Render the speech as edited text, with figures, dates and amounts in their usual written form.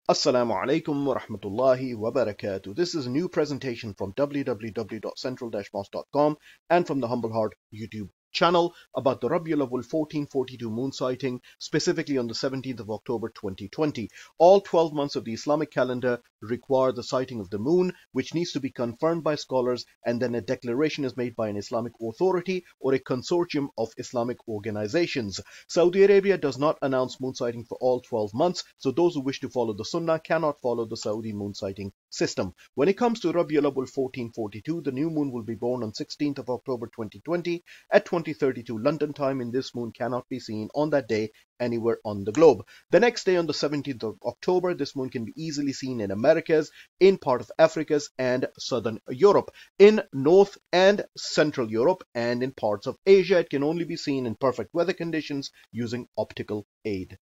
Assalamu alaikum wa rahmatullahi wa barakatuh. This is a new presentation from www.central-mosque.com and from the Humble Heart YouTube channel about the Rabiul Awwal 1442 moon sighting, specifically on the 17th of October 2020. All 12 months of the Islamic calendar require the sighting of the moon, which needs to be confirmed by scholars, and then a declaration is made by an Islamic authority or a consortium of Islamic organizations. Saudi Arabia does not announce moon sighting for all 12 months, so those who wish to follow the Sunnah cannot follow the Saudi moon sighting system. When it comes to Rabiul Awwal 1442, the new moon will be born on 16th of October 2020 at 2032 London time, and this moon cannot be seen on that day anywhere on the globe. The next day, on the 17th of October, this moon can be easily seen in Americas, in part of Africa's and Southern Europe, in North and Central Europe, and in parts of Asia. It can only be seen in perfect weather conditions using optical aid.